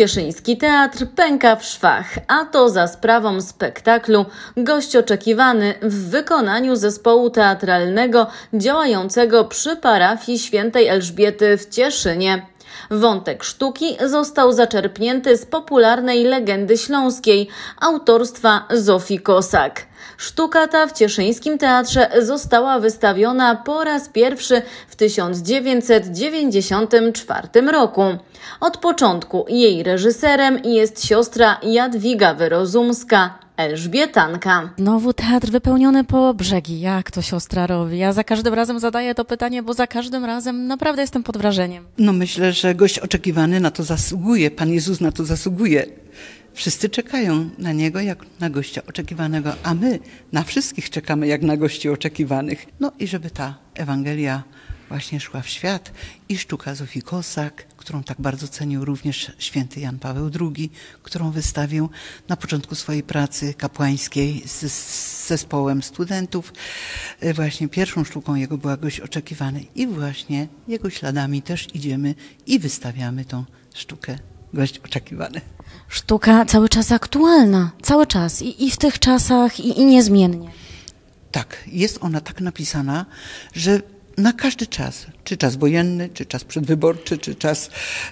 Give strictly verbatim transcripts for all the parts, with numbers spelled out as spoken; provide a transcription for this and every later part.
Cieszyński Teatr pęka w szwach, a to za sprawą spektaklu Gość Oczekiwany w wykonaniu zespołu teatralnego działającego przy parafii Świętej Elżbiety w Cieszynie. Wątek sztuki został zaczerpnięty z popularnej legendy śląskiej autorstwa Zofii Kosak. Sztuka ta w Cieszyńskim Teatrze została wystawiona po raz pierwszy w tysiąc dziewięćset dziewięćdziesiątym czwartym roku. Od początku jej reżyserem jest siostra Jadwiga Wyrozumska, Elżbietanka. Znowu teatr wypełniony po brzegi. Jak to siostra robi? Ja za każdym razem zadaję to pytanie, bo za każdym razem naprawdę jestem pod wrażeniem. No myślę, że gość oczekiwany na to zasługuje. Pan Jezus na to zasługuje. Wszyscy czekają na Niego jak na gościa oczekiwanego, a my na wszystkich czekamy jak na gości oczekiwanych. No i żeby ta Ewangelia właśnie szła w świat i sztuka Zofii Kosak, którą tak bardzo cenił również święty Jan Paweł drugi, którą wystawił na początku swojej pracy kapłańskiej z, z zespołem studentów. Właśnie pierwszą sztuką jego była Gość Oczekiwany i właśnie jego śladami też idziemy i wystawiamy tą sztukę Gość Oczekiwany. Sztuka cały czas aktualna, cały czas i, i w tych czasach i, i niezmiennie. Tak, jest ona tak napisana, że na każdy czas, czy czas wojenny, czy czas przedwyborczy, czy czas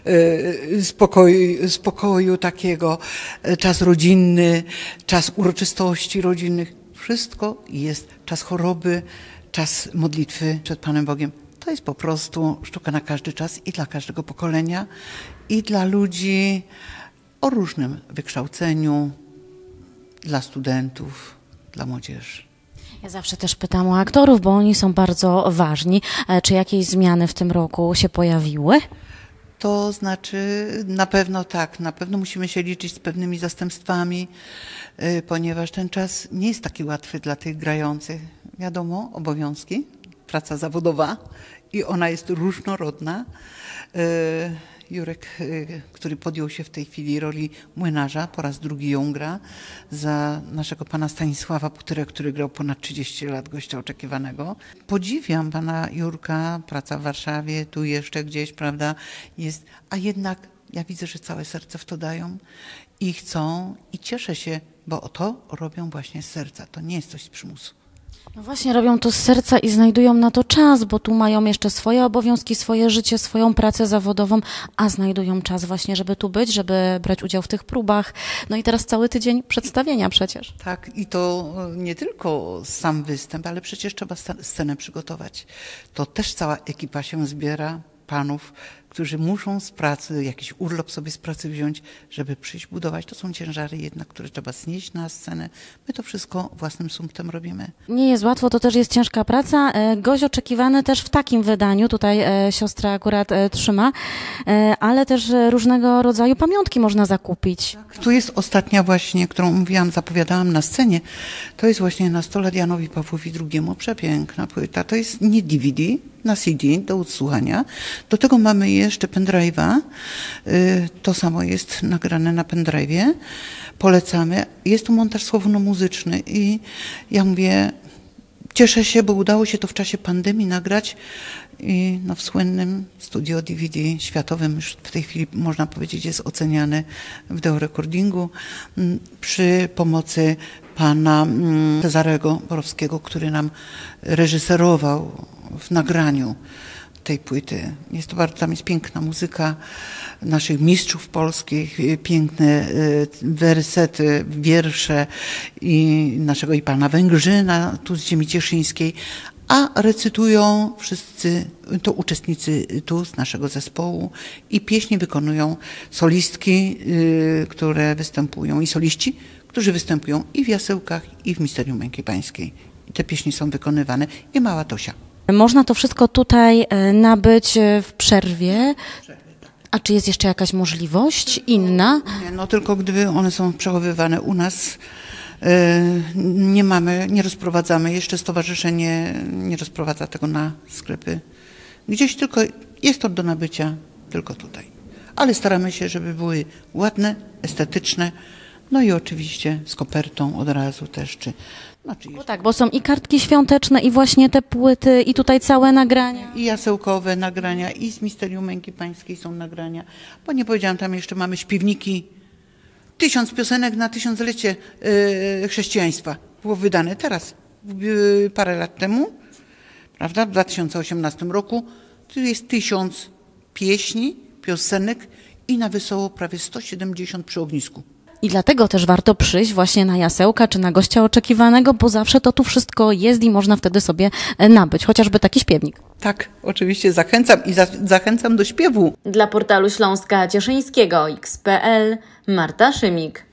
y, spokoju, spokoju takiego, czas rodzinny, czas uroczystości rodzinnych, wszystko jest, czas choroby, czas modlitwy przed Panem Bogiem. To jest po prostu sztuka na każdy czas i dla każdego pokolenia, i dla ludzi o różnym wykształceniu, dla studentów, dla młodzieży. Ja zawsze też pytam o aktorów, bo oni są bardzo ważni. Czy jakieś zmiany w tym roku się pojawiły? To znaczy na pewno tak, na pewno musimy się liczyć z pewnymi zastępstwami, ponieważ ten czas nie jest taki łatwy dla tych grających. Wiadomo, obowiązki, praca zawodowa i ona jest różnorodna. Jurek, który podjął się w tej chwili roli młynarza, po raz drugi ją gra, za naszego pana Stanisława Putyrę, który grał ponad trzydzieści lat Gościa Oczekiwanego. Podziwiam pana Jurka, praca w Warszawie, tu jeszcze gdzieś, prawda, jest, a jednak ja widzę, że całe serce w to dają i chcą i cieszę się, bo to robią właśnie z serca, to nie jest coś z przymusu. No właśnie, robią to z serca i znajdują na to czas, bo tu mają jeszcze swoje obowiązki, swoje życie, swoją pracę zawodową, a znajdują czas właśnie, żeby tu być, żeby brać udział w tych próbach. No i teraz cały tydzień przedstawienia przecież. Tak, i to nie tylko sam występ, ale przecież trzeba scenę przygotować. To też cała ekipa się zbiera, panów, którzy muszą z pracy, jakiś urlop sobie z pracy wziąć, żeby przyjść budować. To są ciężary jednak, które trzeba znieść na scenę. My to wszystko własnym sumptem robimy. Nie jest łatwo, to też jest ciężka praca. Gość Oczekiwany też w takim wydaniu, tutaj siostra akurat trzyma, ale też różnego rodzaju pamiątki można zakupić. Tu jest ostatnia właśnie, którą mówiłam, zapowiadałam na scenie. To jest właśnie na sto lat Janowi Pawłowi drugiemu. Przepiękna płyta. To jest nie D V D, na C D do odsłuchania. Do tego mamy jeszcze pendrive'a. To samo jest nagrane na pendrive'ie. Polecamy. Jest to montaż słowno-muzyczny i ja mówię, cieszę się, bo udało się to w czasie pandemii nagrać i no, w słynnym studio D V D światowym, już w tej chwili można powiedzieć jest oceniany w Deo Recordingu przy pomocy pana Cezarego Borowskiego, który nam reżyserował w nagraniu tej płyty. Jest to bardzo, tam jest piękna muzyka naszych mistrzów polskich, piękne wersety, wiersze i naszego i pana Węgrzyna, tu z ziemi cieszyńskiej, a recytują wszyscy, to uczestnicy tu z naszego zespołu i pieśni wykonują solistki, które występują i soliści, którzy występują i w Jasełkach, i w Misterium Męki Pańskiej. I te pieśni są wykonywane i mała Tosia. Można to wszystko tutaj nabyć w przerwie. A czy jest jeszcze jakaś możliwość inna? Nie, no tylko gdyby one są przechowywane u nas, nie mamy, nie rozprowadzamy. Jeszcze stowarzyszenie nie rozprowadza tego na sklepy. Gdzieś tylko jest to do nabycia, tylko tutaj. Ale staramy się, żeby były ładne, estetyczne, no i oczywiście z kopertą od razu też, czy Znaczy Bo tak, bo są i kartki świąteczne, i właśnie te płyty, i tutaj całe nagrania. I jasełkowe nagrania, i z Misterium Męki Pańskiej są nagrania. Bo nie powiedziałam, tam jeszcze mamy śpiewniki. Tysiąc piosenek na tysiąclecie yy, chrześcijaństwa było wydane teraz, yy, parę lat temu, prawda, w dwa tysiące osiemnastym roku. Tu jest tysiąc pieśni, piosenek i na wesoło prawie sto siedemdziesiąt przy ognisku. I dlatego też warto przyjść właśnie na jasełka czy na gościa oczekiwanego, bo zawsze to tu wszystko jest i można wtedy sobie nabyć, chociażby taki śpiewnik. Tak, oczywiście zachęcam i za, zachęcam do śpiewu. Dla portalu Śląska Cieszyńskiego X kropka p l Marta Szymik.